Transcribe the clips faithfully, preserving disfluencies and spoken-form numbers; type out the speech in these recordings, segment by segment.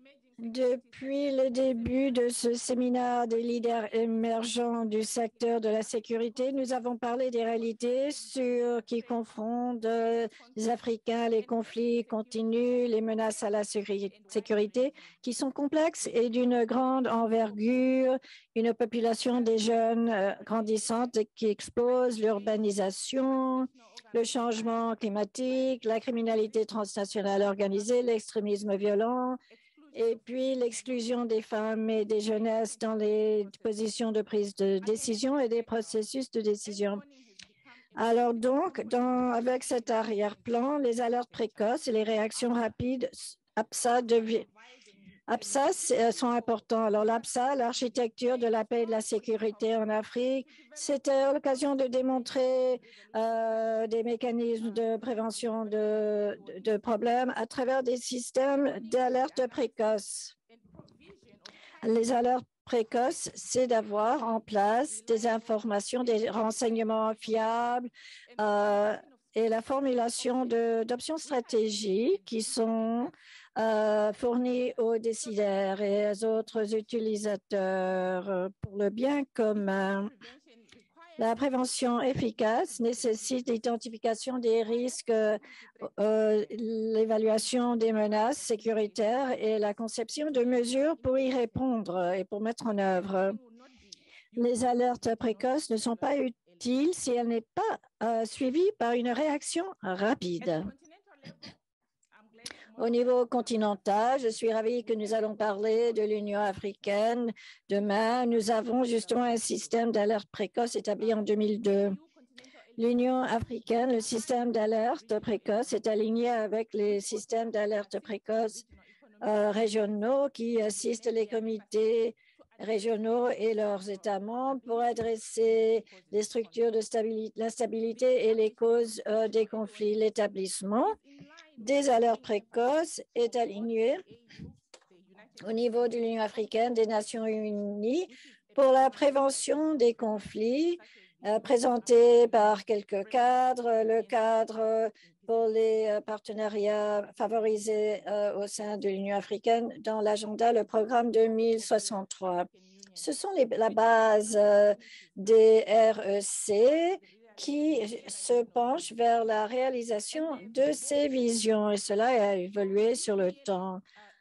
Depuis le début de ce séminaire des leaders émergents du secteur de la sécurité, nous avons parlé des réalités sur, qui confrontent les Africains, les conflits continus, les menaces à la sécurité qui sont complexes et d'une grande envergure, une population des jeunes euh, grandissante qui explose, l'urbanisation, le changement climatique, la criminalité transnationale organisée, l'extrémisme violent, et puis l'exclusion des femmes et des jeunesses dans les positions de prise de décision et des processus de décision. Alors donc, dans, avec cet arrière-plan, les alertes précoces et les réactions rapides, APSA devient APSA sont importants. Alors, l'APSA, l'architecture de la paix et de la sécurité en Afrique, c'était l'occasion de démontrer euh, des mécanismes de prévention de, de, de problèmes à travers des systèmes d'alerte précoce. Les alertes précoces, c'est d'avoir en place des informations, des renseignements fiables euh, et la formulation d'options stratégiques qui sont Euh, fournis aux décideurs et aux autres utilisateurs pour le bien commun. La prévention efficace nécessite l'identification des risques, euh, l'évaluation des menaces sécuritaires et la conception de mesures pour y répondre et pour mettre en œuvre. Les alertes précoces ne sont pas utiles si elles n'est pas euh, suivies par une réaction rapide. Au niveau continental, je suis ravie que nous allons parler de l'Union africaine. Demain, nous avons justement un système d'alerte précoce établi en deux mille deux. L'Union africaine, le système d'alerte précoce est aligné avec les systèmes d'alerte précoce euh, régionaux qui assistent les comités régionaux et leurs États membres pour adresser les structures de l'instabilité et les causes euh, des conflits. L'établissement des alertes précoces est aligné au niveau de l'Union africaine des Nations unies pour la prévention des conflits, euh, présenté par quelques cadres, le cadre pour les partenariats favorisés euh, au sein de l'Union africaine dans l'agenda, le programme deux mille soixante-trois. Ce sont les, la base euh, des R E C qui se penche vers la réalisation de ces visions et cela a évolué sur le temps.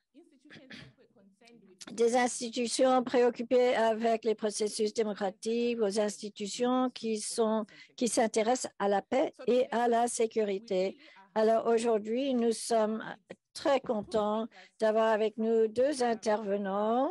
Des institutions préoccupées avec les processus démocratiques, aux institutions qui sont qui s'intéressent à la paix et à la sécurité. Alors aujourd'hui, nous sommes très contents d'avoir avec nous deux intervenants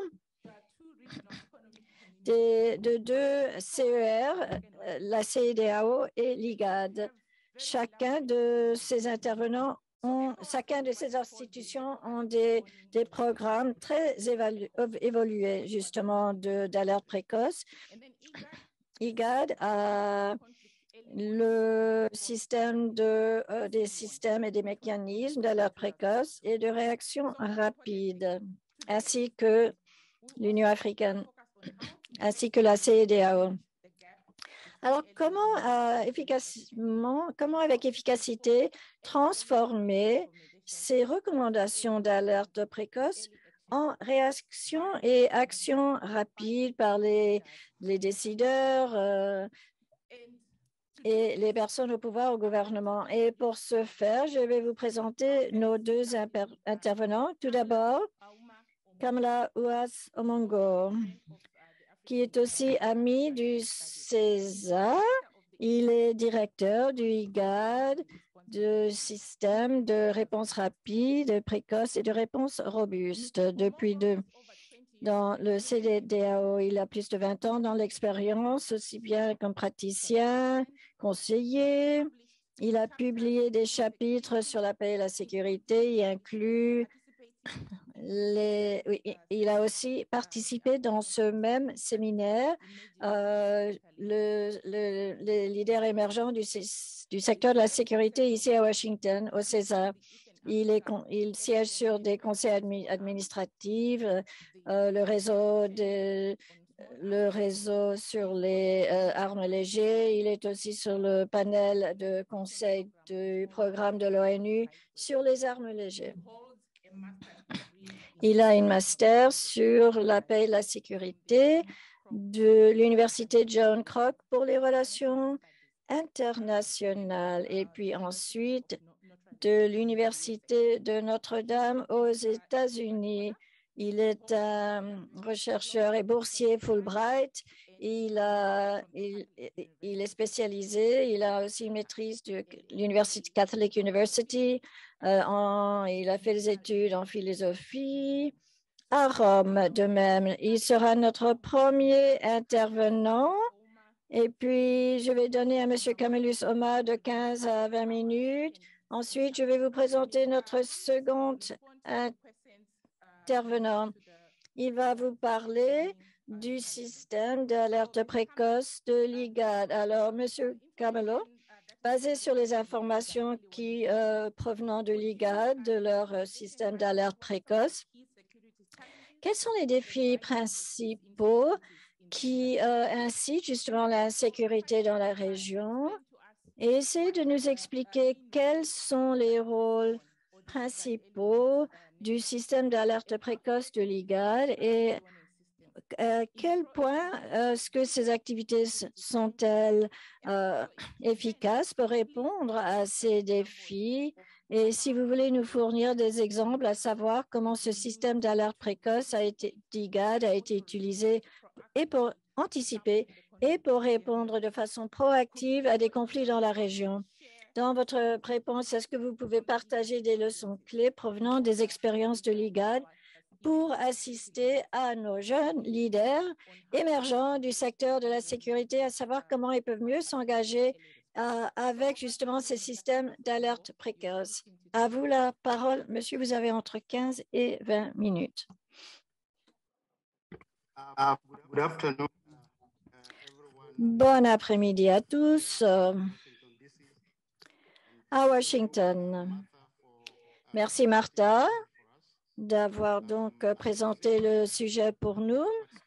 de, de deux C E R, la C E D A O et l'I G A D. Chacun de ces intervenants ont, chacun de ces institutions ont des, des programmes très évalu, évolués justement d'alerte précoce. I G A D a le système de, euh, des systèmes et des mécanismes d'alerte précoce et de réaction rapide, ainsi que l'Union africaine, ainsi que la C E D A O. Alors, comment, euh, efficacement, comment avec efficacité transformer ces recommandations d'alerte précoce en réaction et action rapide par les, les décideurs euh, et les personnes au pouvoir, au gouvernement. Et pour ce faire, je vais vous présenter nos deux intervenants. Tout d'abord, Kamala Ouas Omongo, qui est aussi ami du César. Il est directeur du I G A D, du système de réponse rapide, précoce et de réponse robuste. Depuis deux, dans le C D A O, il a plus de vingt ans dans l'expérience, aussi bien comme praticien, conseiller. Il a publié des chapitres sur la paix et la sécurité, y inclut Les, oui, il a aussi participé dans ce même séminaire, euh, le, le, les leaders émergents du, du secteur de la sécurité ici à Washington, au César. Il, est, il siège sur des conseils admi, administratifs, euh, le réseau de, le réseau sur les euh, armes légères. Il est aussi sur le panel de conseil du programme de l'ONU sur les armes légères. Il a une master sur la paix et la sécurité de l'Université John Kroc pour les relations internationales et puis ensuite de l'Université de Notre-Dame aux États-Unis. Il est un chercheur et boursier Fulbright. Il, a, il, il est spécialisé. Il a aussi une maîtrise de l'Université Catholic University. Euh, en, il a fait des études en philosophie à Rome de même. Il sera notre premier intervenant. Et puis, je vais donner à M. Camillus Oma de quinze à vingt minutes. Ensuite, je vais vous présenter notre second intervenant. Il va vous parler du système d'alerte précoce de l'I G A D. Alors, M. Camelo, basé sur les informations qui euh, provenant de l'I G A D, de leur euh, système d'alerte précoce, quels sont les défis principaux qui euh, incitent justement la sécurité dans la région? Et essayez de nous expliquer quels sont les rôles principaux du système d'alerte précoce de l'I G A D et à quel point est-ce que ces activités sont-elles euh, efficaces pour répondre à ces défis? Et si vous voulez nous fournir des exemples, à savoir comment ce système d'alerte précoce a été, d'I G A D a été utilisé et pour anticiper et pour répondre de façon proactive à des conflits dans la région. Dans votre réponse, est-ce que vous pouvez partager des leçons clés provenant des expériences de l'I G A D pour assister à nos jeunes leaders émergents du secteur de la sécurité, à savoir comment ils peuvent mieux s'engager euh, avec justement ces systèmes d'alerte précoce? À vous la parole, monsieur, vous avez entre quinze et vingt minutes. Uh, good afternoon. Bon après-midi à tous. Euh, à Washington. Merci Martha d'avoir donc présenté le sujet pour nous.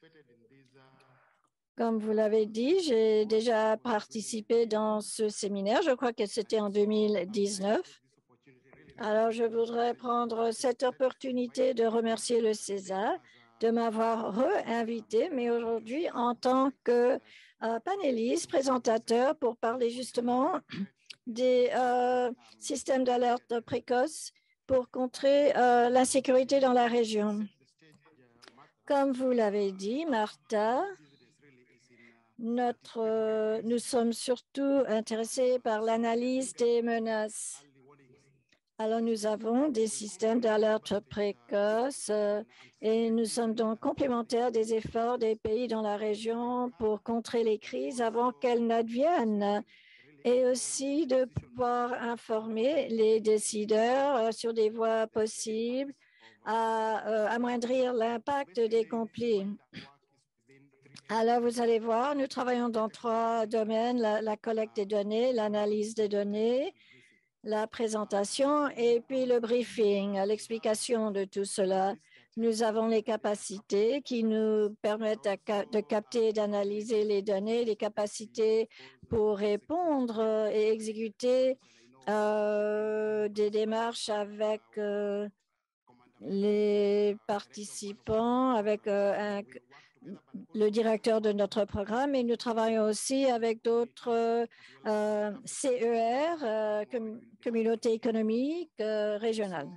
Comme vous l'avez dit, j'ai déjà participé dans ce séminaire. Je crois que c'était en deux mille dix-neuf. Alors, je voudrais prendre cette opportunité de remercier le César de m'avoir réinvité, mais aujourd'hui en tant que euh, panéliste, présentateur pour parler justement des euh, systèmes d'alerte précoce pour contrer euh, l'insécurité dans la région. Comme vous l'avez dit, Martha, notre, euh, nous sommes surtout intéressés par l'analyse des menaces. Alors, nous avons des systèmes d'alerte précoce euh, et nous sommes donc complémentaires des efforts des pays dans la région pour contrer les crises avant qu'elles n'adviennent et aussi de pouvoir informer les décideurs euh, sur des voies possibles à euh, amoindrir l'impact des conflits. Alors, vous allez voir, nous travaillons dans trois domaines, la, la collecte des données, l'analyse des données, la présentation et puis le briefing, l'explication de tout cela. Nous avons les capacités qui nous permettent de capter et d'analyser les données, les capacités pour répondre et exécuter euh, des démarches avec euh, les participants, avec euh, un, le directeur de notre programme, et nous travaillons aussi avec d'autres euh, C E R, euh, com communautés économiques euh, régionales.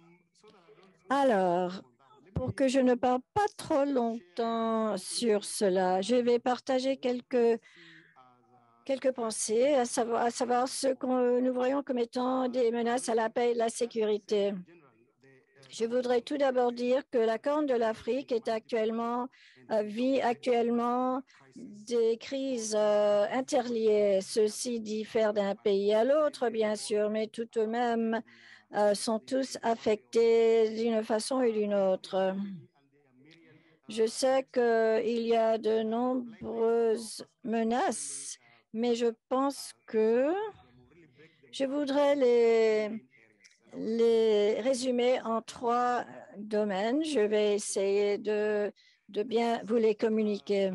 Alors, pour que je ne parle pas trop longtemps sur cela, je vais partager quelques, quelques pensées, à savoir, à savoir ce que nous voyons comme étant des menaces à la paix et la sécurité. Je voudrais tout d'abord dire que la Corne de l'Afrique est actuellement, euh, vit actuellement des crises euh, interliées. Ceci diffère d'un pays à l'autre, bien sûr, mais tout de même euh, sont tous affectés d'une façon ou d'une autre. Je sais qu'il y a de nombreuses menaces, mais je pense que je voudrais les les résumer en trois domaines. Je vais essayer de, de bien vous les communiquer.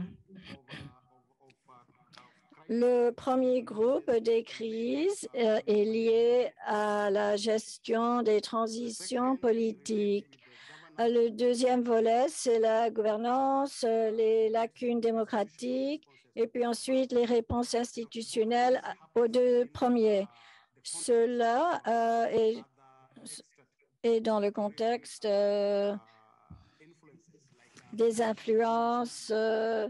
Le premier groupe des crises euh, est lié à la gestion des transitions politiques. Le deuxième volet, c'est la gouvernance, les lacunes démocratiques et puis ensuite les réponses institutionnelles aux deux premiers. Cela euh, est, est dans le contexte euh, des influences, euh,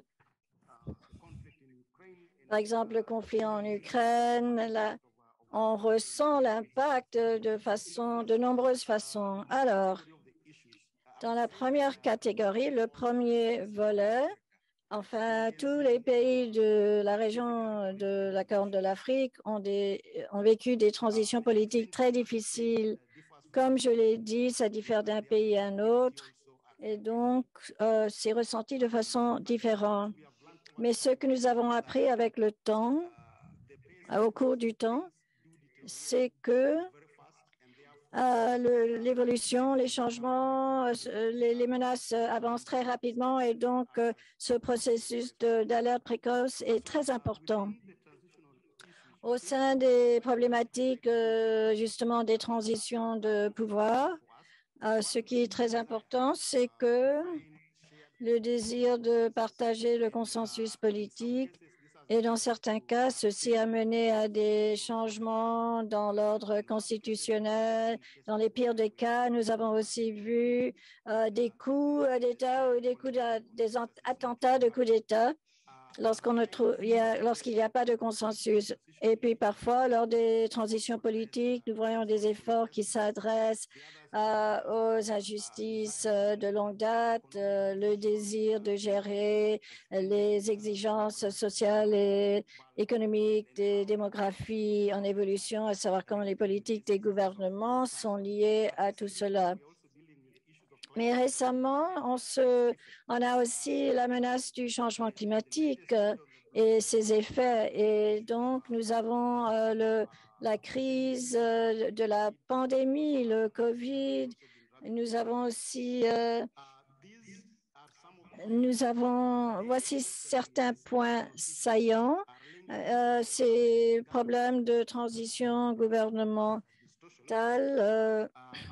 par exemple le conflit en Ukraine. La, on ressent l'impact de façon, de nombreuses façons. Alors, dans la première catégorie, le premier volet, enfin, tous les pays de la région de la Corne de l'Afrique ont, ont vécu des transitions politiques très difficiles. Comme je l'ai dit, ça diffère d'un pays à un autre et donc euh, c'est ressenti de façon différente. Mais ce que nous avons appris avec le temps, au cours du temps, c'est que euh, l'évolution, les changements, euh, les, les, menaces avancent très rapidement et donc euh, ce processus d'alerte précoce est très important. Au sein des problématiques euh, justement des transitions de pouvoir, euh, ce qui est très important, c'est que le désir de partager le consensus politique et dans certains cas, ceci a mené à des changements dans l'ordre constitutionnel. Dans les pires des cas, nous avons aussi vu euh, des coups d'État ou des coups de, des attentats de coups d'État lorsqu'on ne trouve, lorsqu'il n'y a pas de consensus. Et puis parfois, lors des transitions politiques, nous voyons des efforts qui s'adressent euh, aux injustices de longue date, euh, le désir de gérer les exigences sociales et économiques des démographies en évolution, à savoir comment les politiques des gouvernements sont liées à tout cela. Mais récemment, on, se, on a aussi la menace du changement climatique et ses effets. Et donc, nous avons euh, le, la crise euh, de la pandémie, le COVID. Nous avons aussi, euh, nous avons, voici certains points saillants. Euh, ces problèmes de transition gouvernementale. Euh,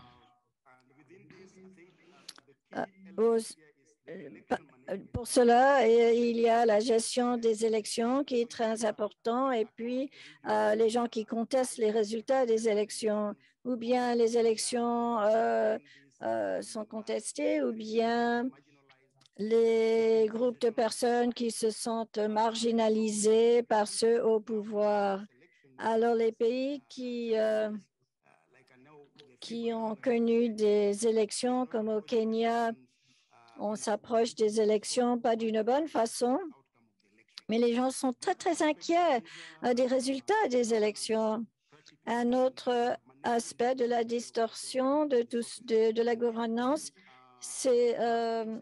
aux, Pour cela, il y a la gestion des élections qui est très important et puis euh, les gens qui contestent les résultats des élections ou bien les élections euh, euh, sont contestées ou bien les groupes de personnes qui se sentent marginalisés par ceux au pouvoir. Alors les pays qui, euh, qui ont connu des élections comme au Kenya, on s'approche des élections pas d'une bonne façon, mais les gens sont très, très inquiets des résultats des élections. Un autre aspect de la distorsion de, tout, de, de la gouvernance, c'est euh,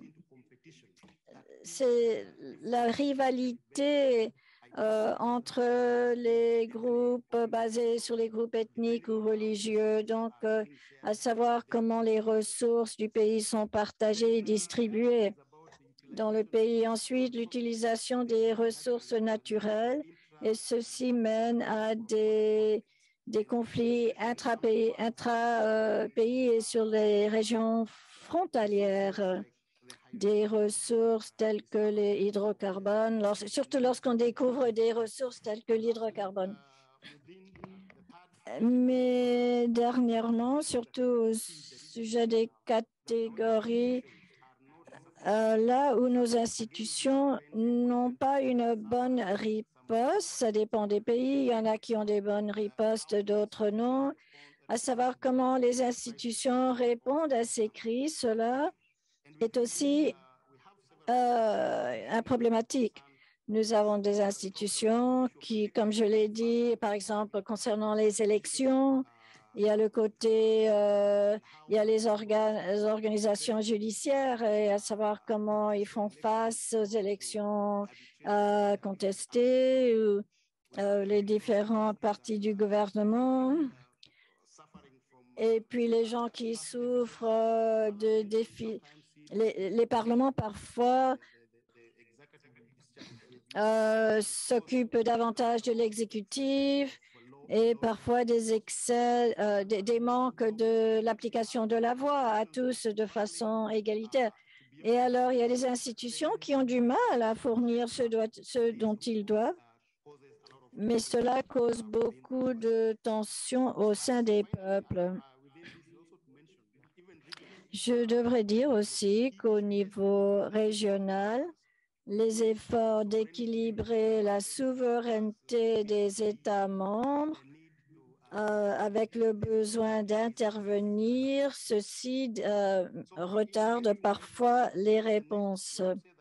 la rivalité euh, entre les groupes basés sur les groupes ethniques ou religieux. Donc, euh, à savoir comment les ressources du pays sont partagées et distribuées dans le pays. Ensuite, l'utilisation des ressources naturelles et ceci mène à des, des conflits intra-pays intra, euh, pays et sur les régions frontalières. Des ressources telles que les hydrocarbones, lors, surtout lorsqu'on découvre des ressources telles que l'hydrocarbone. Mais dernièrement, surtout au sujet des catégories, Euh, là où nos institutions n'ont pas une bonne riposte, ça dépend des pays, il y en a qui ont des bonnes ripostes, d'autres non, à savoir comment les institutions répondent à ces crises, cela est aussi euh, un problématique. Nous avons des institutions qui, comme je l'ai dit, par exemple, concernant les élections, il y a le côté, euh, il y a les, organes, les organisations judiciaires et à savoir comment ils font face aux élections euh, contestées ou euh, les différents partis du gouvernement. Et puis les gens qui souffrent euh, de défis. Les, les parlements parfois euh, s'occupent davantage de l'exécutif et parfois des excès, euh, des, des manques de l'application de la voix à tous de façon égalitaire. Et alors, il y a des institutions qui ont du mal à fournir ce, doit, ce dont ils doivent, mais cela cause beaucoup de tensions au sein des peuples. Je devrais dire aussi qu'au niveau régional, les efforts d'équilibrer la souveraineté des États membres euh, avec le besoin d'intervenir, ceci euh, retarde parfois les réponses.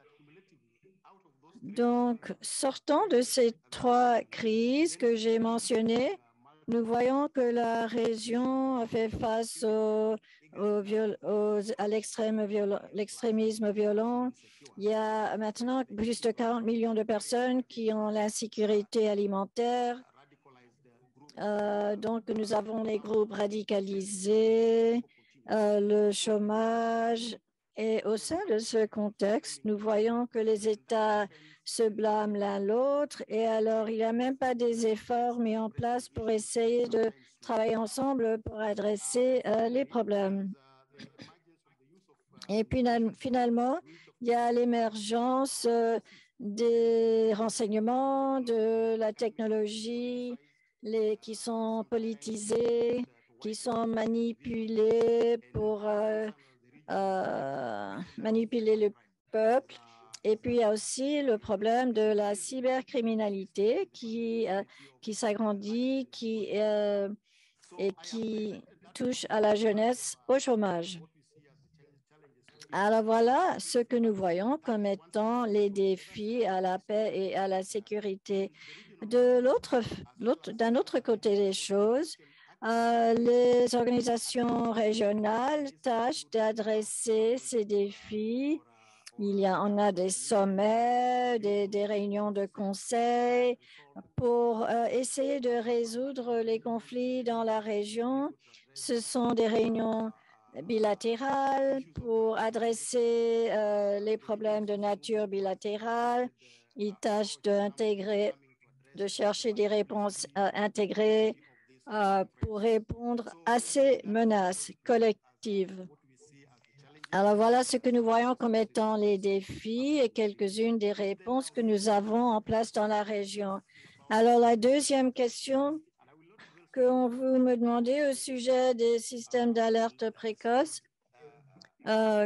Donc, sortant de ces trois crises que j'ai mentionnées, nous voyons que la région a fait face au, au viol, aux, à l'extrémisme violent. Il y a maintenant plus de quarante millions de personnes qui ont l'insécurité alimentaire. Euh, donc, nous avons les groupes radicalisés, euh, le chômage. Et au sein de ce contexte, nous voyons que les États se blâment l'un l'autre et alors il n'y a même pas des efforts mis en place pour essayer de travailler ensemble pour adresser euh, les problèmes. Et puis finalement, il y a l'émergence euh, des renseignements, de la technologie, les, qui sont politisés, qui sont manipulés pour euh, euh, manipuler le peuple. Et puis, il y a aussi le problème de la cybercriminalité qui, euh, qui s'agrandit qui, euh, et qui touche à la jeunesse au chômage. Alors voilà ce que nous voyons comme étant les défis à la paix et à la sécurité. De l'autre, d'un autre côté des choses, euh, les organisations régionales tâchent d'adresser ces défis. Il y a, on a des sommets, des, des réunions de conseil pour euh, essayer de résoudre les conflits dans la région. Ce sont des réunions bilatérales pour adresser euh, les problèmes de nature bilatérale. Ils tâchent d'intégrer, de chercher des réponses euh, intégrées euh, pour répondre à ces menaces collectives. Alors voilà ce que nous voyons comme étant les défis et quelques-unes des réponses que nous avons en place dans la région. Alors la deuxième question que vous me demandez au sujet des systèmes d'alerte précoce, euh,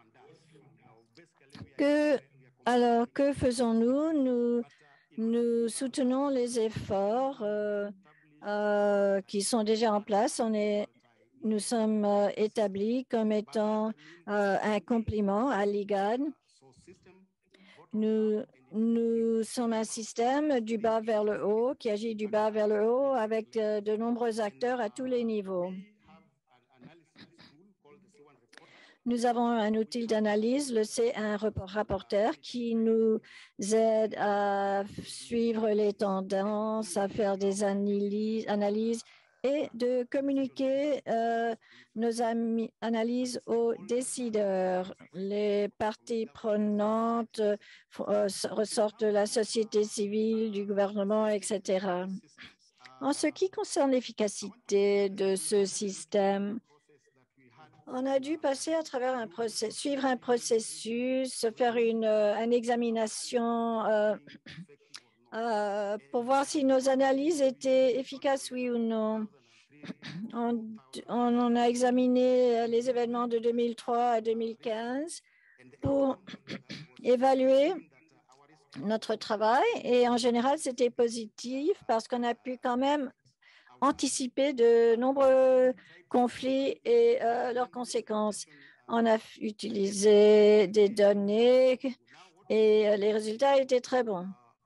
que, alors que faisons-nous? Nous, nous soutenons les efforts euh, euh, qui sont déjà en place. On est Nous sommes euh, établis comme étant euh, un complément à l'I G A D. Nous, nous sommes un système du bas vers le haut, qui agit du bas vers le haut avec euh, de nombreux acteurs à tous les niveaux. Nous avons un outil d'analyse, le C un rapporteur, qui nous aide à suivre les tendances, à faire des analyses, analyses et de communiquer euh, nos analyses aux décideurs. Les parties prenantes euh, ressortent de la société civile, du gouvernement, et cetera. En ce qui concerne l'efficacité de ce système, on a dû passer à travers un processus, suivre un processus, faire une, une examination euh, euh, pour voir si nos analyses étaient efficaces, oui ou non. On, on a examiné les événements de deux mille trois à deux mille quinze pour évaluer notre travail et en général, c'était positif parce qu'on a pu quand même anticiper de nombreux conflits et euh, leurs conséquences. On a utilisé des données et les résultats étaient très bons.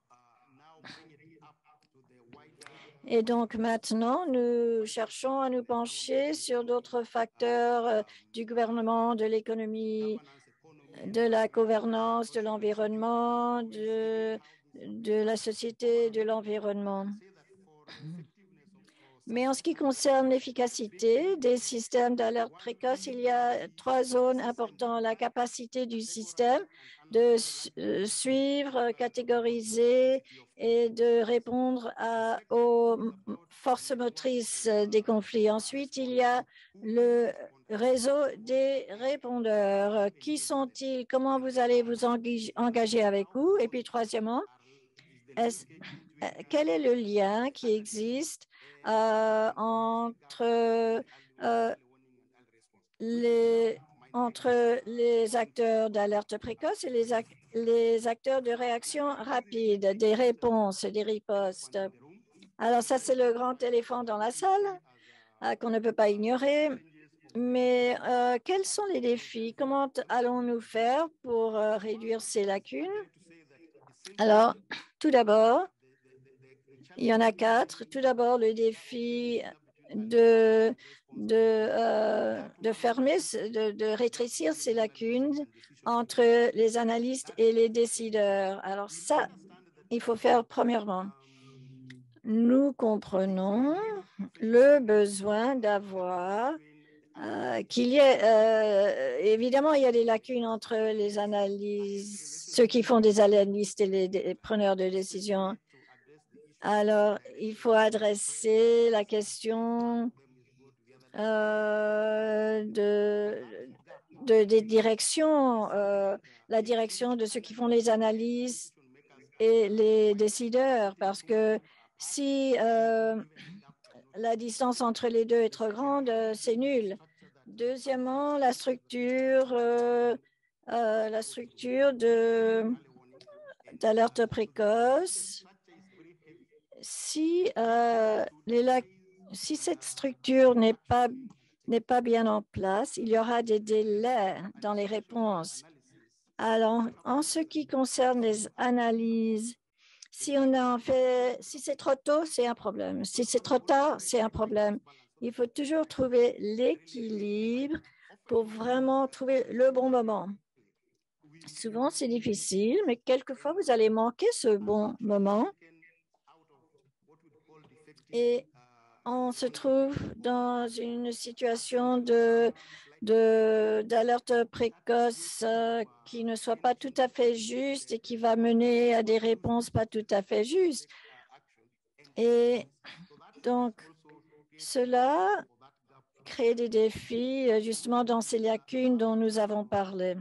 Et donc maintenant, nous cherchons à nous pencher sur d'autres facteurs euh, du gouvernement, de l'économie, de la gouvernance, de l'environnement, de, de la société, de l'environnement. Mais en ce qui concerne l'efficacité des systèmes d'alerte précoce, il y a trois zones importantes. La capacité du système de suivre, catégoriser et de répondre à, aux forces motrices des conflits. Ensuite, il y a le réseau des répondeurs. Qui sont-ils? Comment vous allez vous engager avec eux? Et puis, troisièmement, est quel est le lien qui existe euh, entre, euh, les, entre les acteurs d'alerte précoce et les, ac les acteurs de réaction rapide, des réponses, des ripostes? Alors ça, c'est le grand éléphant dans la salle euh, qu'on ne peut pas ignorer. Mais euh, quels sont les défis? Comment allons-nous faire pour euh, réduire ces lacunes? Alors, tout d'abord, il y en a quatre. Tout d'abord, le défi de, de, euh, de fermer, de, de rétrécir ces lacunes entre les analystes et les décideurs. Alors ça, il faut faire premièrement. Nous comprenons le besoin d'avoir euh, qu'il y ait, euh, évidemment, il y a des lacunes entre les analyses, ceux qui font des analystes et les, les preneurs de décision. Alors, il faut adresser la question euh, de, de, des directions, euh, la direction de ceux qui font les analyses et les décideurs, parce que si euh, la distance entre les deux est trop grande, c'est nul. Deuxièmement, la structure, euh, euh, la structure de d'alerte précoce. Si, euh, les, si cette structure n'est pas, n'est pas bien en place, il y aura des délais dans les réponses. Alors, en ce qui concerne les analyses, si on a fait, si c'est trop tôt, c'est un problème. Si c'est trop tard, c'est un problème. Il faut toujours trouver l'équilibre pour vraiment trouver le bon moment. Souvent, c'est difficile, mais quelquefois, vous allez manquer ce bon moment. Et on se trouve dans une situation de, de, d'alerte précoce euh, qui ne soit pas tout à fait juste et qui va mener à des réponses pas tout à fait justes. Et donc, cela crée des défis justement dans ces lacunes dont nous avons parlé.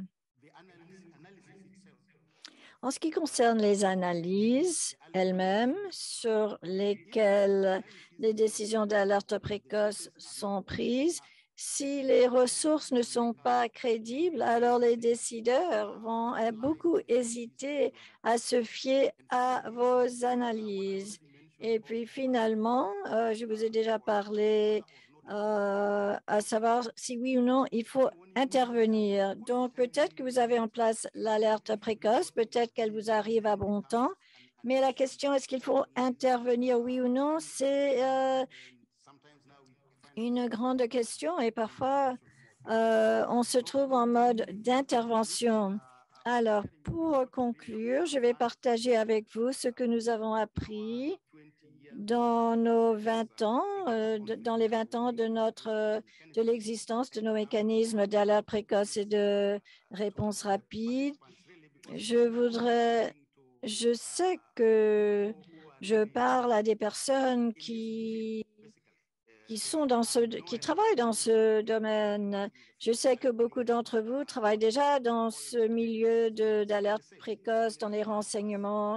En ce qui concerne les analyses elles-mêmes sur lesquelles les décisions d'alerte précoce sont prises, si les ressources ne sont pas crédibles, alors les décideurs vont beaucoup hésiter à se fier à vos analyses. Et puis finalement, euh, je vous ai déjà parlé euh, à savoir si oui ou non il faut intervenir. Donc, peut-être que vous avez en place l'alerte précoce, peut-être qu'elle vous arrive à bon temps, mais la question est-ce qu'il faut intervenir, oui ou non, c'est euh, une grande question et parfois, euh, on se trouve en mode d'intervention. Alors, pour conclure, je vais partager avec vous ce que nous avons appris dans nos vingt ans, euh, dans les vingt ans de notre, euh, de l'existence de nos mécanismes d'alerte précoce et de réponse rapide. Je voudrais, je sais que je parle à des personnes qui qui sont dans ce, qui travaillent dans ce domaine. Je sais que beaucoup d'entre vous travaillent déjà dans ce milieu de, d'alerte précoce, dans les renseignements.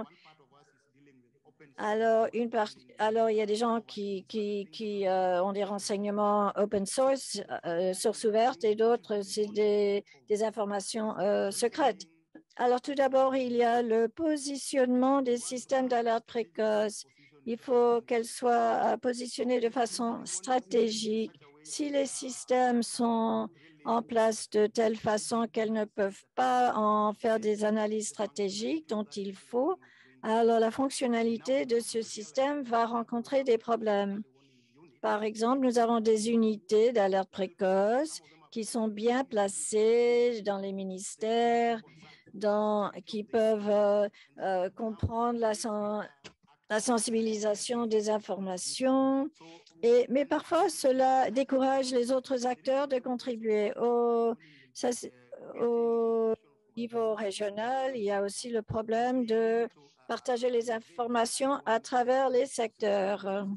Alors, une part, alors, il y a des gens qui, qui, qui euh, ont des renseignements open source, euh, source ouverte, et d'autres, c'est des, des informations euh, secrètes. Alors, tout d'abord, il y a le positionnement des systèmes d'alerte précoce. Il faut qu'elles soient positionnées de façon stratégique. Si les systèmes sont en place de telle façon qu'elles ne peuvent pas en faire des analyses stratégiques dont il faut, alors la fonctionnalité de ce système va rencontrer des problèmes. Par exemple, nous avons des unités d'alerte précoce qui sont bien placées dans les ministères, dans, qui peuvent euh, euh, comprendre la, sen, la sensibilisation des informations, Et, mais parfois, cela décourage les autres acteurs de contribuer. Au, ça, au niveau régional, il y a aussi le problème de partager les informations à travers les secteurs.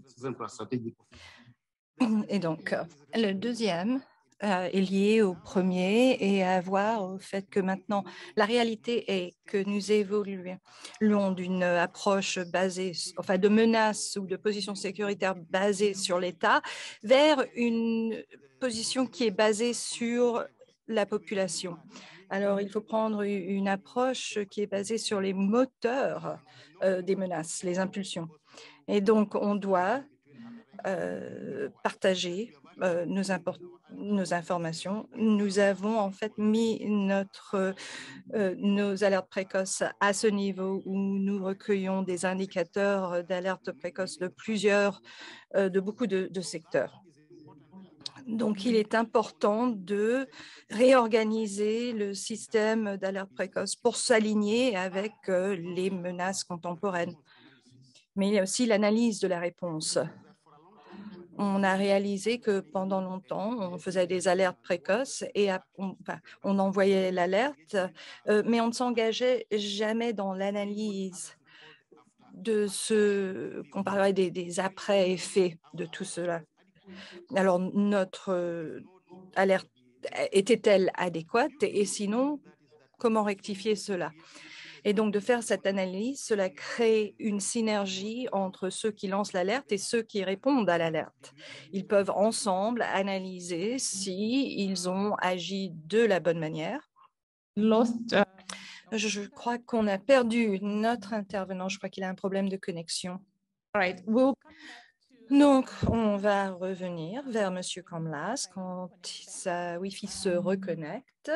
Et donc, le deuxième euh, est lié au premier et à voir au fait que maintenant, la réalité est que nous évoluons d'une approche basée, enfin de menaces ou de positions sécuritaires basées sur l'État vers une position qui est basée sur la population. Alors, il faut prendre une approche qui est basée sur les moteurs euh, des menaces, les impulsions. Et donc, on doit euh, partager euh, nos, nos informations. Nous avons en fait mis notre, euh, nos alertes précoces à ce niveau où nous recueillons des indicateurs d'alerte précoce de plusieurs, euh, de beaucoup de, de secteurs. Donc, il est important de réorganiser le système d'alerte précoce pour s'aligner avec euh, les menaces contemporaines. Mais il y a aussi l'analyse de la réponse. On a réalisé que pendant longtemps, on faisait des alertes précoces et on, enfin, on envoyait l'alerte, euh, mais on ne s'engageait jamais dans l'analyse de ce qu'on parlerait des, des après-effets de tout cela. Alors, notre euh, alerte était-elle adéquate et sinon, comment rectifier cela? Et donc, de faire cette analyse, cela crée une synergie entre ceux qui lancent l'alerte et ceux qui répondent à l'alerte. Ils peuvent ensemble analyser s'ils ont agi de la bonne manière. Lost, uh... Je crois qu'on a perdu notre intervenant. Je crois qu'il a un problème de connexion. Right. We'll... Donc, on va revenir vers M. Kamlas quand sa Wi-Fi se reconnecte.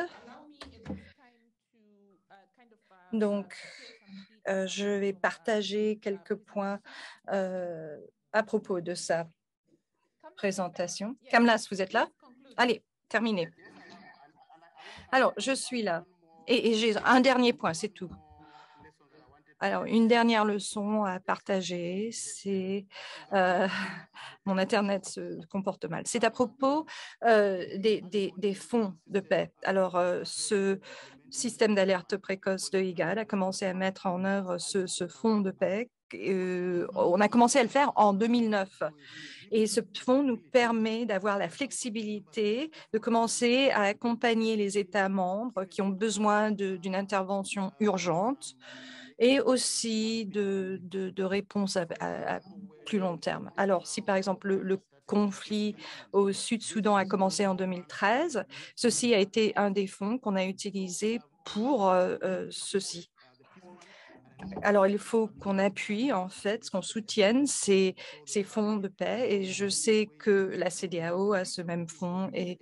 Donc, euh, je vais partager quelques points euh, à propos de sa présentation. Kamlas, vous êtes là? Allez, terminé. Alors, je suis là. Et, et j'ai un dernier point, c'est tout. Alors, une dernière leçon à partager, c'est euh, mon Internet se comporte mal. C'est à propos euh, des, des, des fonds de paix. Alors, euh, ce système d'alerte précoce de I G A D a commencé à mettre en œuvre ce, ce fonds de paix. Euh, on a commencé à le faire en deux mille neuf. Et ce fonds nous permet d'avoir la flexibilité de commencer à accompagner les États membres qui ont besoin d'une intervention urgente et aussi de, de, de réponses à, à, à plus long terme. Alors, si par exemple le, le conflit au Sud-Soudan a commencé en deux mille treize, ceci a été un des fonds qu'on a utilisé pour euh, euh, ceci. Alors, il faut qu'on appuie, en fait, qu'on soutienne ces, ces fonds de paix. Et je sais que la C D A O a ce même fonds. Et,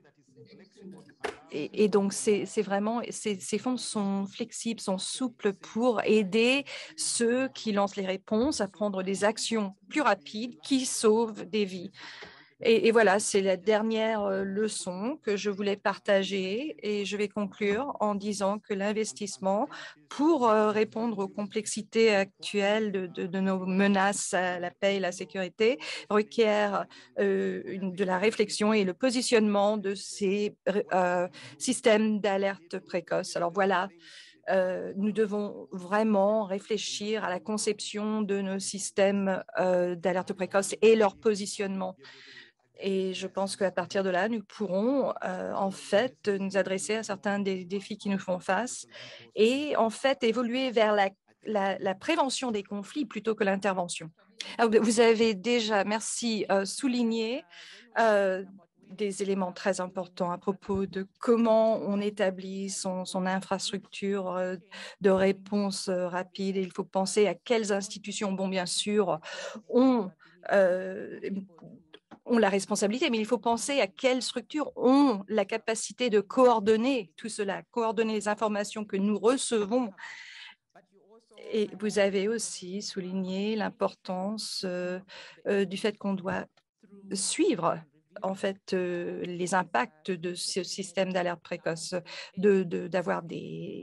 et, et donc, c'est vraiment, ces, ces fonds sont flexibles, sont souples pour aider ceux qui lancent les réponses à prendre des actions plus rapides qui sauvent des vies. Et, et voilà, c'est la dernière leçon que je voulais partager et je vais conclure en disant que l'investissement pour répondre aux complexités actuelles de, de, de nos menaces à la paix et la sécurité requiert euh, une, de la réflexion et le positionnement de ces euh, systèmes d'alerte précoce. Alors voilà, Euh, nous devons vraiment réfléchir à la conception de nos systèmes euh, d'alerte précoce et leur positionnement. Et je pense qu'à partir de là, nous pourrons euh, en fait nous adresser à certains des défis qui nous font face et en fait évoluer vers la, la, la prévention des conflits plutôt que l'intervention. Vous avez déjà, merci, euh, souligné euh, des éléments très importants à propos de comment on établit son, son infrastructure euh, de réponse euh, rapide. Et il faut penser à quelles institutions, bon, bien sûr, ont euh, ont la responsabilité, mais il faut penser à quelles structures ont la capacité de coordonner tout cela, coordonner les informations que nous recevons. Et vous avez aussi souligné l'importance euh, euh, du fait qu'on doit suivre en fait euh, les impacts de ce système d'alerte précoce, de, de, d'avoir des,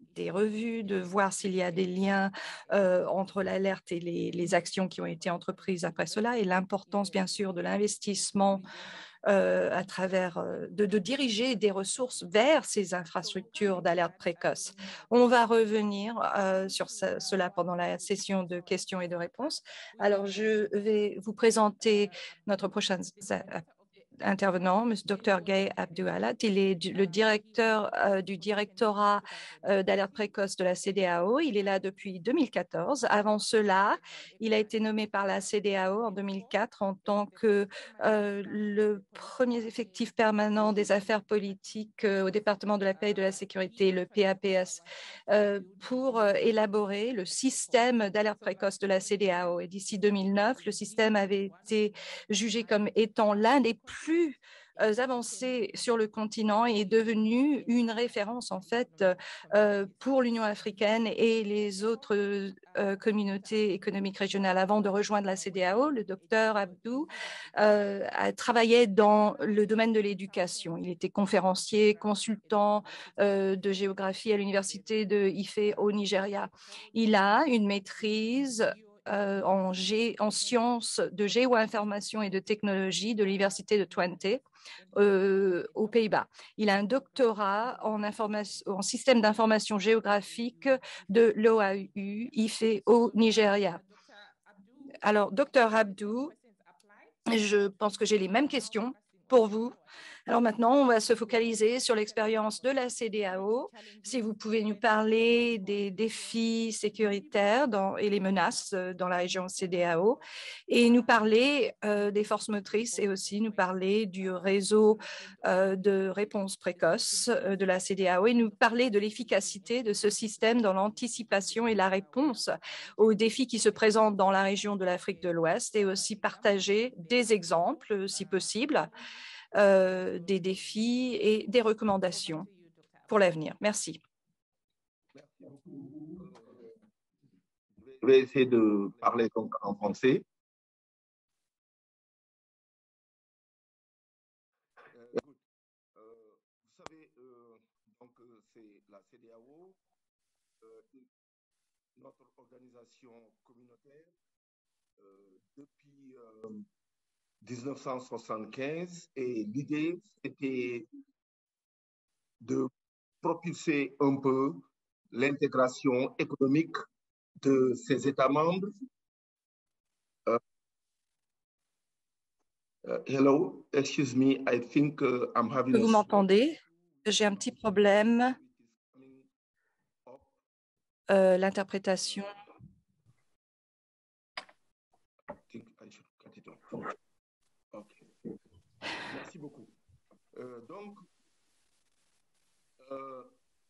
des revues, de voir s'il y a des liens euh, entre l'alerte et les, les actions qui ont été entreprises après cela, et l'importance, bien sûr, de l'investissement euh, à travers, euh, de, de diriger des ressources vers ces infrastructures d'alerte précoce. On va revenir euh, sur ce, cela pendant la session de questions et de réponses. Alors, je vais vous présenter notre prochain intervenant, M. Docteur Gay Abdoualat. Il est du, le directeur euh, du directorat euh, d'alerte précoce de la C D A O. Il est là depuis deux mille quatorze. Avant cela, il a été nommé par la C D A O en deux mille quatre en tant que euh, le premier effectif permanent des affaires politiques euh, au département de la paix et de la sécurité, le P A P S, euh, pour euh, élaborer le système d'alerte précoce de la C D A O. Et d'ici deux mille neuf, le système avait été jugé comme étant l'un des plus plus avancé sur le continent et est devenu une référence en fait euh, pour l'Union africaine et les autres euh, communautés économiques régionales. Avant de rejoindre la C D A O, le docteur Abdou euh, a travaillé dans le domaine de l'éducation. Il était conférencier, consultant euh, de géographie à l'université de Ife au Nigeria. Il a une maîtrise Euh, en, G, en sciences de géo-information et de technologie de l'université de Twente euh, aux Pays-Bas. Il a un doctorat en, en système d'information géographique de l'O A U Ife au Nigeria. Alors, docteur Abdou, je pense que j'ai les mêmes questions pour vous. Alors maintenant, on va se focaliser sur l'expérience de la C D A O. Si vous pouvez nous parler des défis sécuritaires dans, et les menaces dans la région C D A O et nous parler euh, des forces motrices et aussi nous parler du réseau euh, de réponse précoce euh, de la C D A O et nous parler de l'efficacité de ce système dans l'anticipation et la réponse aux défis qui se présentent dans la région de l'Afrique de l'Ouest et aussi partager des exemples, si possible, Euh, des défis et des recommandations pour l'avenir. Merci. Merci beaucoup. Je vais essayer de parler donc en français. Euh, euh, vous savez, euh, donc c'est la C D A O, euh, notre organisation communautaire, euh, depuis euh, mille neuf cent soixante-quinze, et l'idée c'était de propulser un peu l'intégration économique de ces États membres. Uh, uh, hello, excuse me, I think uh, I'm having. Vous m'entendez? J'ai un petit problème. Euh, L'interprétation. Okay. Merci beaucoup. Euh, donc, euh,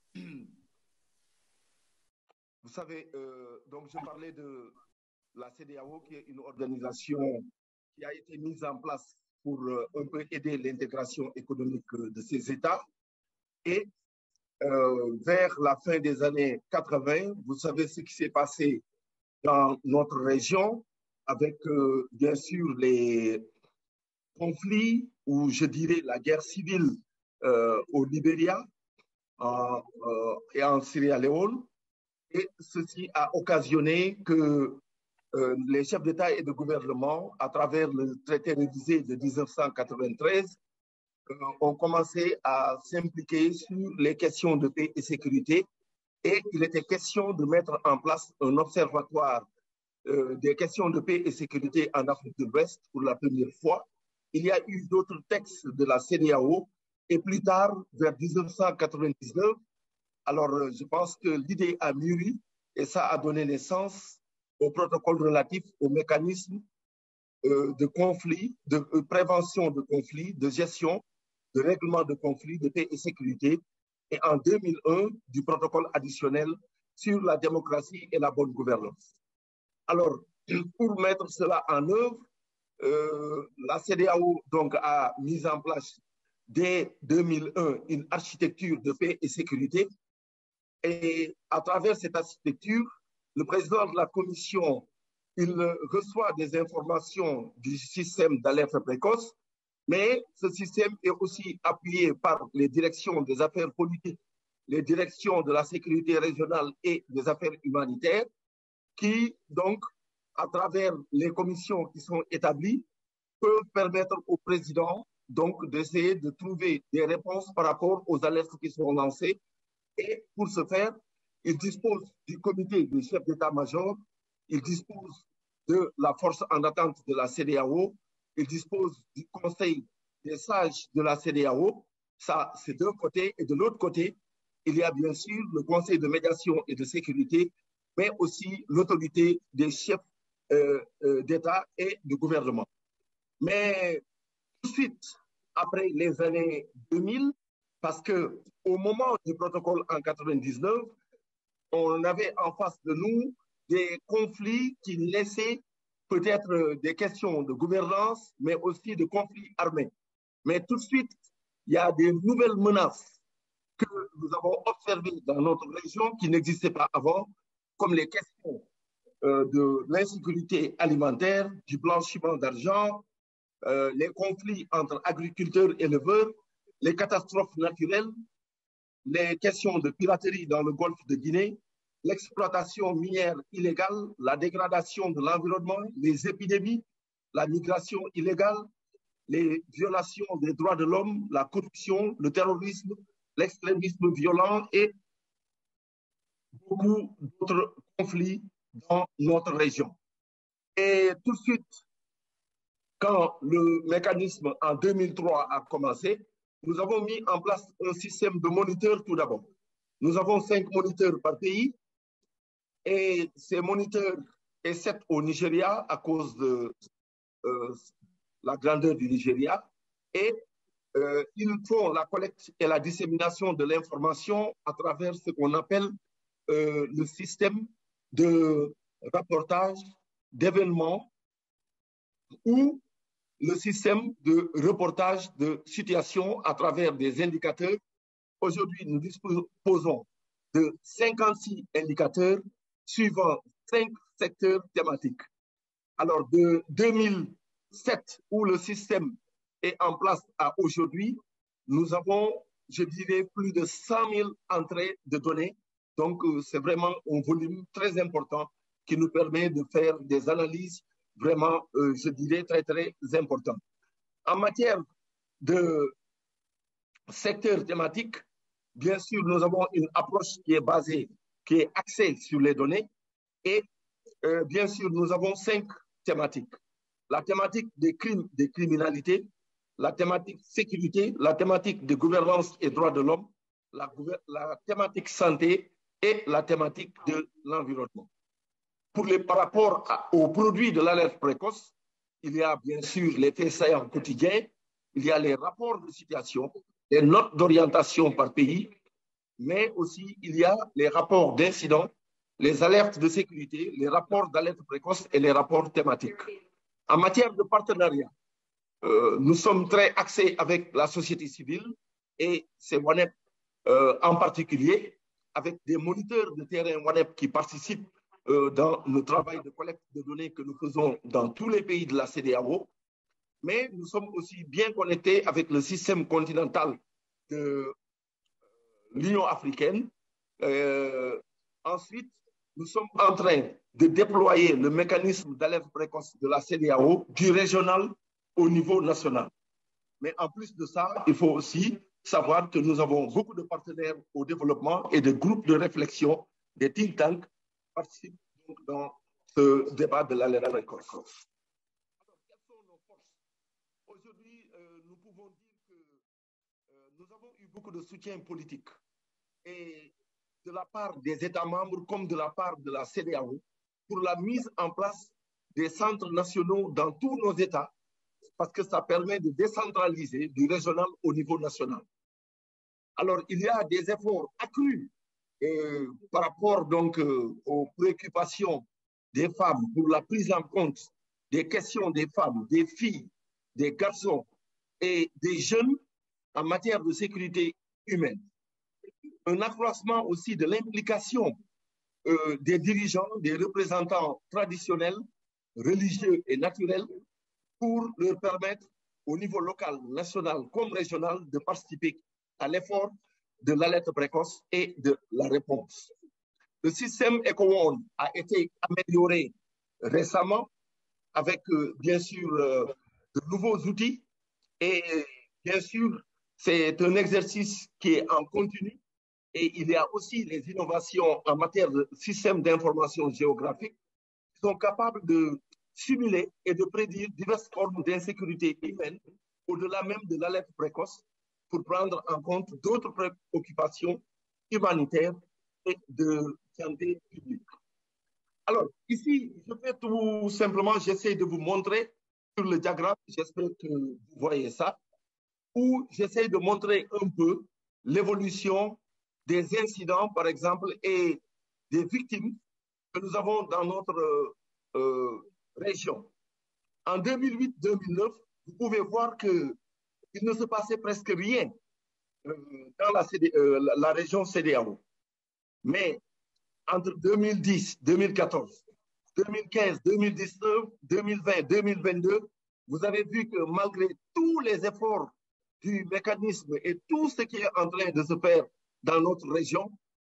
vous savez, euh, donc je parlais de la C D A O, qui est une organisation qui a été mise en place pour euh, un peu aider l'intégration économique de ces États. Et euh, vers la fin des années quatre-vingt, vous savez ce qui s'est passé dans notre région, avec euh, bien sûr les conflits, ou je dirais la guerre civile euh, au Libéria en, euh, et en Sierra Leone. Et ceci a occasionné que euh, les chefs d'État et de gouvernement, à travers le traité révisé de mille neuf cent quatre-vingt-treize, euh, ont commencé à s'impliquer sur les questions de paix et sécurité. Et il était question de mettre en place un observatoire euh, des questions de paix et sécurité en Afrique de l'Ouest pour la première fois. Il y a eu d'autres textes de la C D A O et plus tard, vers mille neuf cent quatre-vingt-dix-neuf, alors euh, je pense que l'idée a mûri et ça a donné naissance au protocole relatif au mécanisme euh, de conflit, de euh, prévention de conflits, de gestion, de règlement de conflits, de paix et sécurité, et en deux mille un, du protocole additionnel sur la démocratie et la bonne gouvernance. Alors, pour mettre cela en œuvre, euh, la C D A O donc, a mis en place dès deux mille un une architecture de paix et sécurité. Et à travers cette architecture, le président de la commission, il reçoit des informations du système d'alerte précoce, mais ce système est aussi appuyé par les directions des affaires politiques, les directions de la sécurité régionale et des affaires humanitaires, qui, donc, à travers les commissions qui sont établies, peuvent permettre au président donc d'essayer de trouver des réponses par rapport aux alertes qui sont lancées. Et pour ce faire, il dispose du comité des chefs d'état-major, il dispose de la force en attente de la C E D E A O, il dispose du conseil des sages de la C E D E A O. Ça, c'est d'un côté. Et de l'autre côté, il y a bien sûr le conseil de médiation et de sécurité, mais aussi l'autorité des chefs euh, euh, d'État et de gouvernement. Mais tout de suite, après les années deux mille, parce qu'au moment du protocole en quatre-vingt-dix-neuf, on avait en face de nous des conflits qui laissaient peut-être des questions de gouvernance, mais aussi de conflits armés. Mais tout de suite, il y a des nouvelles menaces que nous avons observées dans notre région qui n'existaient pas avant, comme les questions euh, de l'insécurité alimentaire, du blanchiment d'argent, euh, les conflits entre agriculteurs et éleveurs, les catastrophes naturelles, les questions de piraterie dans le golfe de Guinée, l'exploitation minière illégale, la dégradation de l'environnement, les épidémies, la migration illégale, les violations des droits de l'homme, la corruption, le terrorisme, l'extrémisme violent et beaucoup d'autres conflits dans notre région. Et tout de suite, quand le mécanisme en deux mille trois a commencé, nous avons mis en place un système de moniteurs tout d'abord. Nous avons cinq moniteurs par pays et ces moniteurs est sept au Nigeria à cause de euh, la grandeur du Nigeria et euh, ils font la collecte et la dissémination de l'information à travers ce qu'on appelle euh, le système de rapportage d'événements ou le système de reportage de situation à travers des indicateurs. Aujourd'hui, nous disposons de cinquante-six indicateurs suivant cinq secteurs thématiques. Alors, de deux mille sept, où le système est en place à aujourd'hui, nous avons, je dirais, plus de cent mille entrées de données. Donc, c'est vraiment un volume très important qui nous permet de faire des analyses vraiment, euh, je dirais, très, très important. En matière de secteur thématique, bien sûr, nous avons une approche qui est basée, qui est axée sur les données. Et euh, bien sûr, nous avons cinq thématiques. La thématique des crimes, des criminalités, la thématique sécurité, la thématique de gouvernance et droits de l'homme, la, la thématique santé et la thématique de l'environnement. Pour les, par rapport à, aux produits de l'alerte précoce, il y a bien sûr les faits saillants quotidiens, il y a les rapports de situation, les notes d'orientation par pays, mais aussi il y a les rapports d'incidents, les alertes de sécurité, les rapports d'alerte précoce et les rapports thématiques. En matière de partenariat, euh, nous sommes très axés avec la société civile et c'est WANEP euh, en particulier, avec des moniteurs de terrain WANEP qui participent euh, dans le travail de collecte de données que nous faisons dans tous les pays de la C E D E A O. Mais nous sommes aussi bien connectés avec le système continental de l'Union africaine. Euh, ensuite, nous sommes en train de déployer le mécanisme d'alerte précoce de la C E D E A O du régional au niveau national. Mais en plus de ça, il faut aussi savoir que nous avons beaucoup de partenaires au développement et de groupes de réflexion, des think tanks, qui participent donc dans ce débat de l'alerte précoce. Alors, quelles sont nos forces? Aujourd'hui, euh, nous pouvons dire que euh, nous avons eu beaucoup de soutien politique. Et de la part des États membres comme de la part de la C E D E A O pour la mise en place des centres nationaux dans tous nos États parce que ça permet de décentraliser du régional au niveau national. Alors, il y a des efforts accrus euh, par rapport donc euh, aux préoccupations des femmes pour la prise en compte des questions des femmes, des filles, des garçons et des jeunes en matière de sécurité humaine. Un accroissement aussi de l'implication euh, des dirigeants, des représentants traditionnels, religieux et naturels pour leur permettre au niveau local, national comme régional de participer à l'effort de l'alerte précoce et de la réponse. Le système EcoOne a été amélioré récemment avec, euh, bien sûr, euh, de nouveaux outils et, bien sûr, c'est un exercice qui est en continu et il y a aussi les innovations en matière de systèmes d'information géographique qui sont capables de simuler et de prédire diverses formes d'insécurité humaine au-delà même de l'alerte précoce pour prendre en compte d'autres préoccupations humanitaires et de santé publique. Alors, ici, je vais tout simplement, j'essaie de vous montrer sur le diagramme, j'espère que vous voyez ça, où j'essaie de montrer un peu l'évolution des incidents, par exemple, et des victimes que nous avons dans notre euh, région. En deux mille huit deux mille neuf, vous pouvez voir qu'il ne se passait presque rien euh, dans la, C D, euh, la, la région C D A O. Mais entre deux mille dix deux mille quatorze, deux mille quinze deux mille dix-neuf, deux mille vingt deux mille vingt-deux, vous avez vu que malgré tous les efforts du mécanisme et tout ce qui est en train de se faire dans notre région,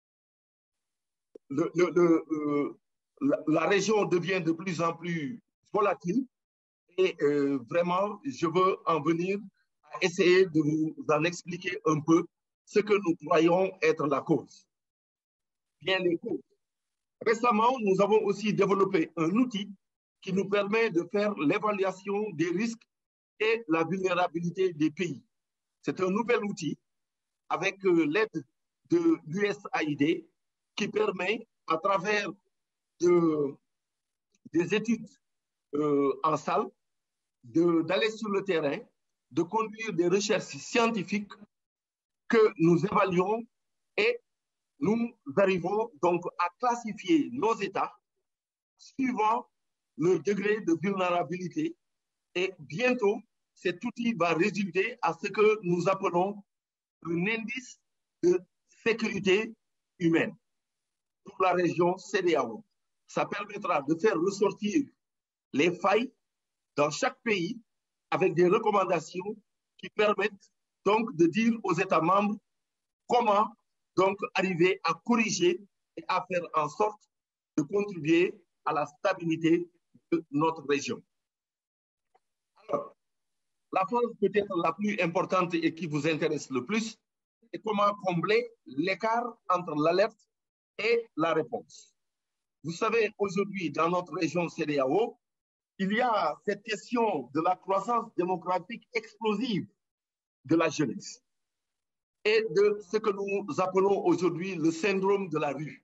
le, le, le, la, la région devient de plus en plus volatile et euh, vraiment, je veux en venir à essayer de vous en expliquer un peu ce que nous croyons être la cause. Bien les causes. Récemment, nous avons aussi développé un outil qui nous permet de faire l'évaluation des risques et la vulnérabilité des pays. C'est un nouvel outil avec euh, l'aide de l'U S A I D qui permet, à travers de, des études euh, en salle, d'aller sur le terrain, de conduire des recherches scientifiques que nous évaluons et nous arrivons donc à classifier nos États suivant le degré de vulnérabilité et bientôt, cet outil va résulter à ce que nous appelons un indice de sécurité humaine pour la région C D A O. Ça permettra de faire ressortir les failles dans chaque pays avec des recommandations qui permettent donc de dire aux États membres comment donc arriver à corriger et à faire en sorte de contribuer à la stabilité de notre région. Alors, la phase peut-être la plus importante et qui vous intéresse le plus est comment combler l'écart entre l'alerte et la réponse. Vous savez, aujourd'hui, dans notre région C D A O, il y a cette question de la croissance démographique explosive de la jeunesse et de ce que nous appelons aujourd'hui le syndrome de la rue.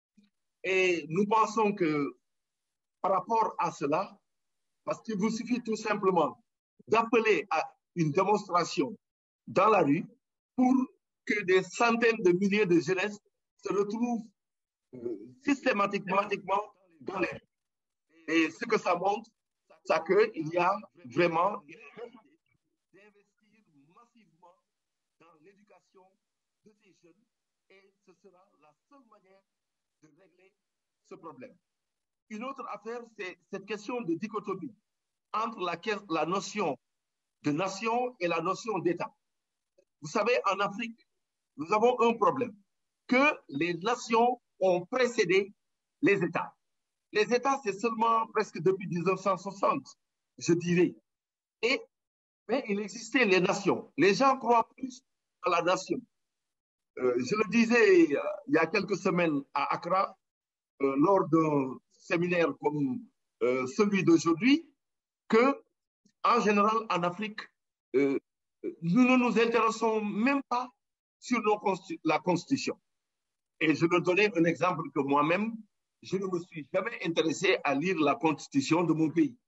Et nous pensons que par rapport à cela, parce qu'il vous suffit tout simplement d'appeler à une démonstration dans la rue pour que des centaines de milliers de jeunesses se retrouvent euh, systématiquement dans les rues. Et ce que ça montre, c'est qu'il y a vraiment une nécessité d'investir massivement dans l'éducation de ces jeunes et ce sera la seule manière de régler ce problème. Une autre affaire, c'est cette question de dichotomie entre la, la notion de nation et la notion d'État. Vous savez, en Afrique, nous avons un problème, que les nations ont précédé les États. Les États, c'est seulement presque depuis mille neuf cent soixante, je dirais. Et, mais il existait les nations. Les gens croient plus à la nation. Euh, je le disais euh, il y a quelques semaines à Accra, euh, lors d'un séminaire comme euh, celui d'aujourd'hui, que, en général, en Afrique, euh, nous ne nous intéressons même pas sur nos constitu la Constitution. Et je vais donner un exemple que moi-même, je ne me suis jamais intéressé à lire la Constitution de mon pays.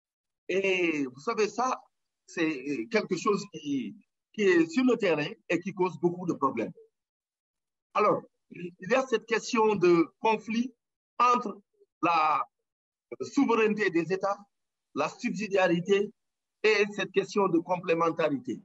Et vous savez, ça, c'est quelque chose qui, qui est sur le terrain et qui cause beaucoup de problèmes. Alors, il y a cette question de conflit entre la souveraineté des États, la subsidiarité et cette question de complémentarité.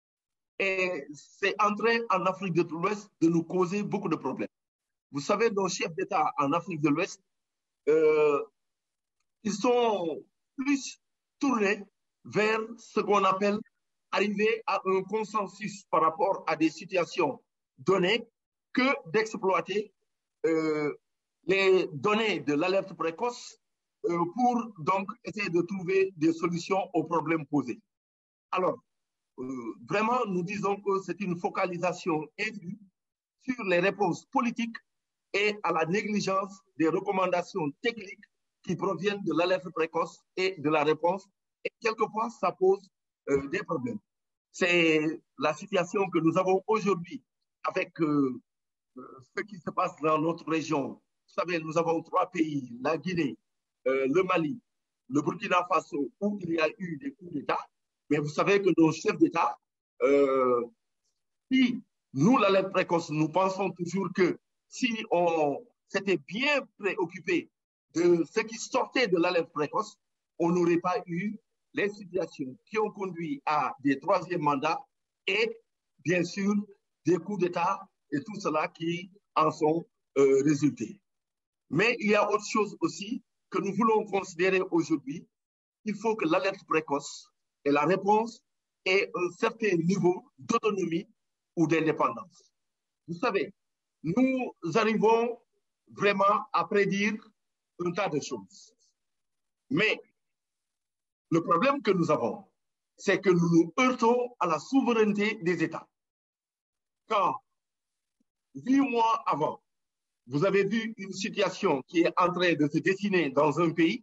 Et c'est en train, en Afrique de l'Ouest, de nous causer beaucoup de problèmes. Vous savez, nos chefs d'État en Afrique de l'Ouest, euh, ils sont plus tournés vers ce qu'on appelle arriver à un consensus par rapport à des situations données que d'exploiter euh, les données de l'alerte précoce euh, pour donc essayer de trouver des solutions aux problèmes posés. Alors, euh, vraiment, nous disons que c'est une focalisation indue sur les réponses politiques et à la négligence des recommandations techniques qui proviennent de l'alerte précoce et de la réponse. Et quelquefois, ça pose euh, des problèmes. C'est la situation que nous avons aujourd'hui avec euh, ce qui se passe dans notre région. Vous savez, nous avons trois pays, la Guinée, euh, le Mali, le Burkina Faso, où il y a eu des coups d'État. Mais vous savez que nos chefs d'État, euh, si nous, l'alerte précoce, nous pensons toujours que si on s'était bien préoccupé de ce qui sortait de l'alerte précoce, on n'aurait pas eu les situations qui ont conduit à des troisièmes mandats et, bien sûr, des coups d'État et tout cela qui en sont euh, résultés. Mais il y a autre chose aussi que nous voulons considérer aujourd'hui. Il faut que l'alerte précoce et la réponse aient un certain niveau d'autonomie ou d'indépendance. Vous savez, nous arrivons vraiment à prédire un tas de choses. Mais le problème que nous avons, c'est que nous nous heurtons à la souveraineté des États. Quand, huit mois avant, vous avez vu une situation qui est en train de se dessiner dans un pays,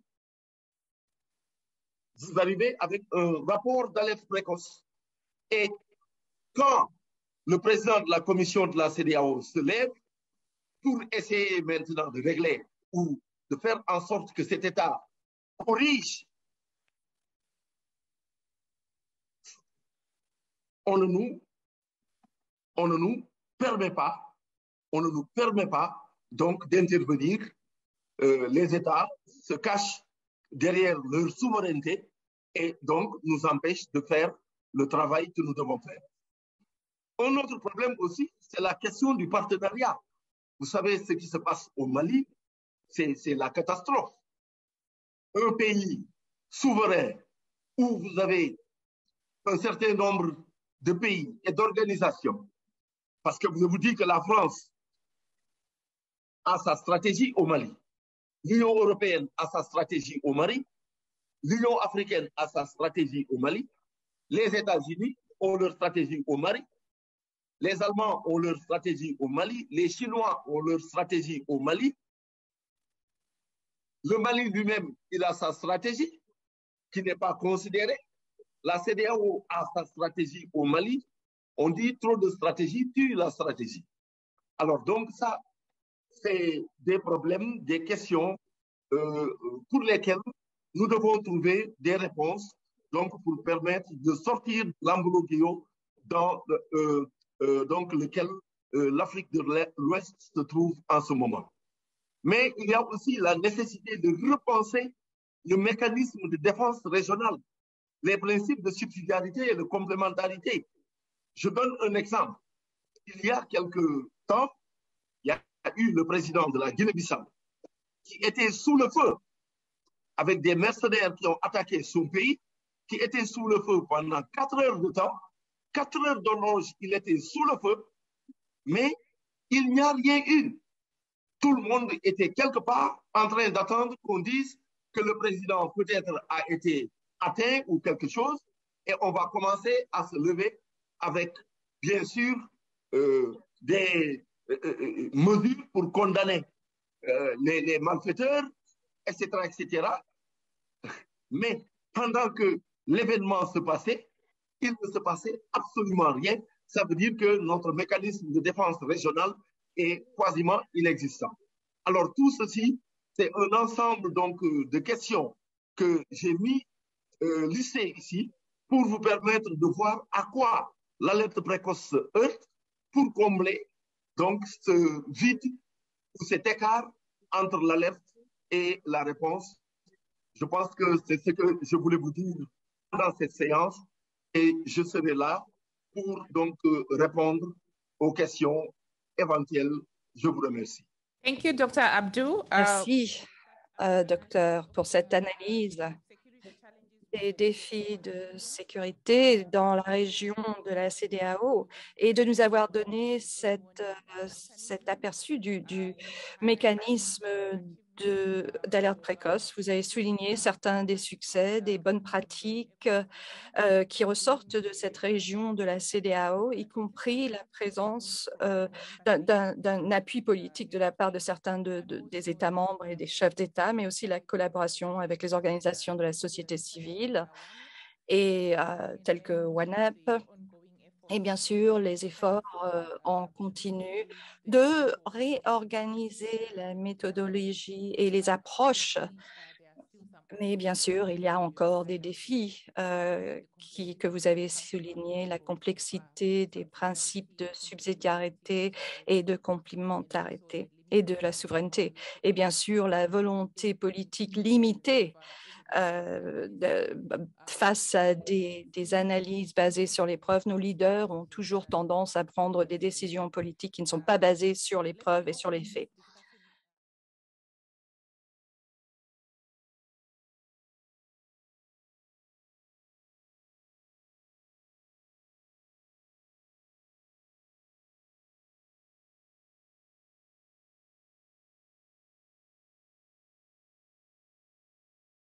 vous arrivez avec un rapport d'alerte précoce. Et quand le président de la commission de la C E D E A O se lève pour essayer maintenant de régler ou de faire en sorte que cet État corrige, on ne nous, on ne nous permet pas, on ne nous permet pas donc d'intervenir. Euh, les États se cachent derrière leur souveraineté et donc nous empêchent de faire le travail que nous devons faire. Un autre problème aussi, c'est la question du partenariat. Vous savez ce qui se passe au Mali, c'est la catastrophe. Un pays souverain où vous avez un certain nombre de pays et d'organisations, parce que je vous dis que la France a sa stratégie au Mali, l'Union européenne a sa stratégie au Mali, l'Union africaine a sa stratégie au Mali, les États-Unis ont leur stratégie au Mali, les Allemands ont leur stratégie au Mali, les Chinois ont leur stratégie au Mali. Le Mali lui-même, il a sa stratégie qui n'est pas considérée. La C E D E A O a sa stratégie au Mali. On dit trop de stratégie tue la stratégie. Alors donc ça, c'est des problèmes, des questions euh, pour lesquelles nous devons trouver des réponses donc pour permettre de sortir de l'embroglio dans euh, euh, donc lequel euh, l'Afrique de l'Ouest se trouve en ce moment. Mais il y a aussi la nécessité de repenser le mécanisme de défense régionale, les principes de subsidiarité et de complémentarité. Je donne un exemple. Il y a quelque temps, il y a eu le président de la Guinée-Bissau qui était sous le feu avec des mercenaires qui ont attaqué son pays, qui était sous le feu pendant quatre heures de temps. Quatre heures d'horloge, il était sous le feu, mais il n'y a rien eu. Tout le monde était quelque part en train d'attendre qu'on dise que le président peut-être a été atteint ou quelque chose, et on va commencer à se lever avec, bien sûr, euh, des euh, euh, mesures pour condamner euh, les, les malfaiteurs, et cetera, et cetera. Mais pendant que l'événement se passait, il ne se passait absolument rien. Ça veut dire que notre mécanisme de défense régionale est quasiment inexistant. Alors tout ceci, c'est un ensemble donc de questions que j'ai mis euh, listées ici pour vous permettre de voir à quoi l'alerte précoce se heurte pour combler donc ce vide ou cet écart entre l'alerte et la réponse. Je pense que c'est ce que je voulais vous dire dans cette séance et je serai là pour donc euh, répondre aux questions éventuelles. Je vous remercie. Thank you, docteur Abdou. Merci, euh, docteur, pour cette analyse des défis de sécurité dans la région de la C D A O et de nous avoir donné cette, euh, cet aperçu du, du mécanisme de- d'alerte précoce. Vous avez souligné certains des succès, des bonnes pratiques euh, qui ressortent de cette région de la C D A O, y compris la présence euh, d'un appui politique de la part de certains de, de, des États membres et des chefs d'État, mais aussi la collaboration avec les organisations de la société civile et euh, telles que ONEP. Et bien sûr, les efforts euh, en continu de réorganiser la méthodologie et les approches. Mais bien sûr, il y a encore des défis euh, qui, que vous avez soulignés, la complexité des principes de subsidiarité et de complémentarité et de la souveraineté. Et bien sûr, la volonté politique limitée euh, de, face à des, des analyses basées sur les preuves. Nos leaders ont toujours tendance à prendre des décisions politiques qui ne sont pas basées sur les preuves et sur les faits.